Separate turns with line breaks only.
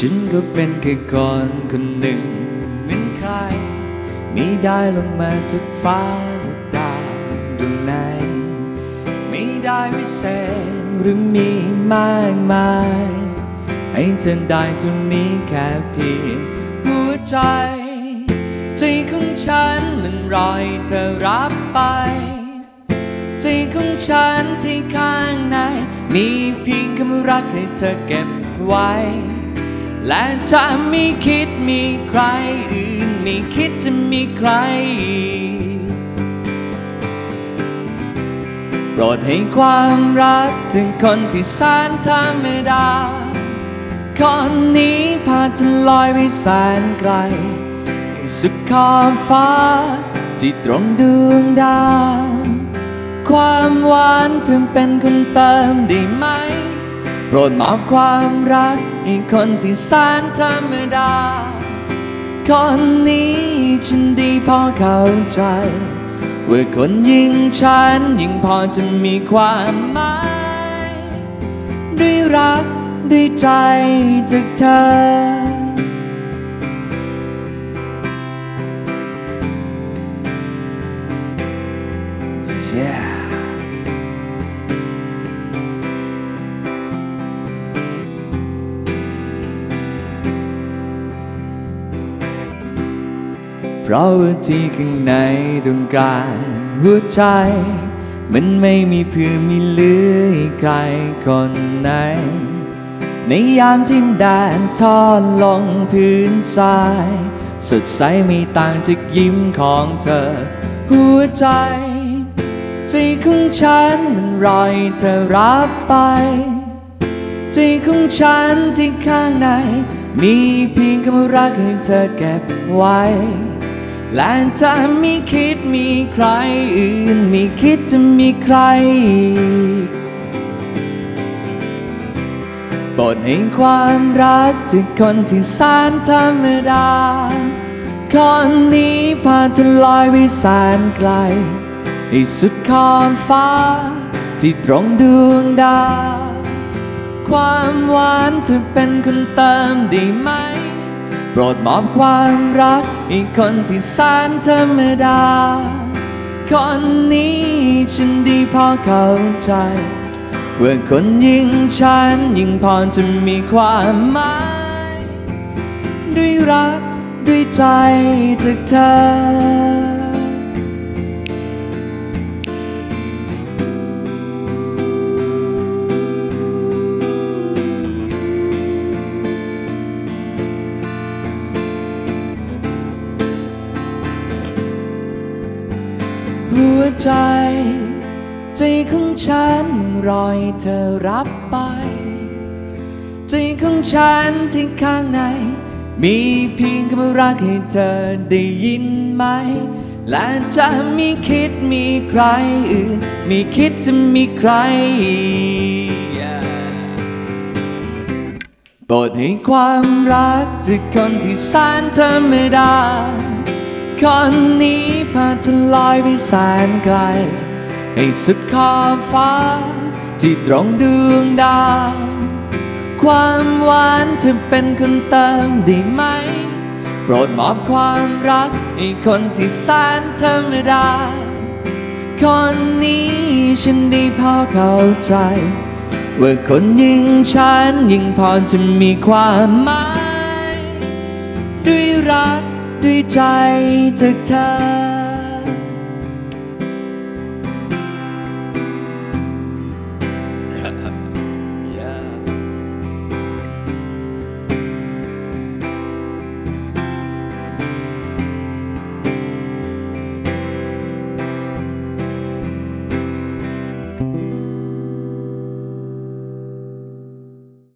ฉันก็เป็นแค่คนคนหนึ่งเหมือนใครไม่ได้ลงมาจากฟ้าและดาวดวงไหนไม่ได้วิเศษหรือมีมากมายให้เธอได้เท่านี้แค่เพียงหัวใจใจของฉันมันรอให้เธอรับไปใจของฉันที่ข้างในมีเพียงคำรักให้เธอเก็บไว้และจะไม่คิดมีใครอื่นไม่คิดจะมีใครโปรดให้ความรักถึงคนที่แสนธรรมดาคนนี้พาเธอลอยไปแสนไกลสุดขอบฟ้าที่ตรงดวงดาวความหวานเธอเป็นคนเติมได้ไหมโปรดมอบความรักให้คนที่แสนธรรมดาคนนี้ฉันดีพอเข้าใจว่าคนยิ่งฉันยิ่งพอจะมีความหมายด้วยรักด้วยใจจากเธอเพราะว่าที่ข้างในตรงกลางหัวใจมันไม่มีเพื่อมีเหลือให้ใครคนไหนในยามที่แดดทอดลงพื้นทรายสดใสไม่ต่างจากยิ้มของเธอหัวใจใจของฉันมันรอให้เธอรับไปใจของฉันที่ข้างในมีเพียงคำรักให้เธอเก็บไว้และจะไม่คิดมีใครอื่นไม่คิดจะมีใครโปรดให้ความรักจากคนที่แสนธรรมดาคนนี้พาเธอลอยไปแสนไกลให้สุดขอบฟ้าที่ตรงดวงดาวความหวานเธอเป็นคนเติมได้ไหมโปรดมอบความรักให้คนที่แสนธรรมดาคนนี้ฉันดีพอเข้าใจว่าคนยิ่งฉันยิ่งพอจะมีความหมายด้วยรักด้วยใจจากเธอหัวใจใจของฉันรอให้เธอรับไปใจของฉันที่ข้างในมีเพียงคำรักให้เธอได้ยินไหมและจะไม่คิดมีใครอื่นไม่คิดจะมีใครโปรดให้ความรักจากคนที่แสนธรรมดาคนนี้พาเธอลอยไปแสนไกลให้สุดขอบฟ้าที่ตรงดวงดาวความหวานเธอเป็นคนเติมได้ไหมโปรดมอบความรักให้คนที่แสนธรรมดาคนนี้ฉันดีพอเข้าใจว่าคนยิ่งฉันยิ่งพอจะมีความหมายด้วยรักด้วยใจจากเธอ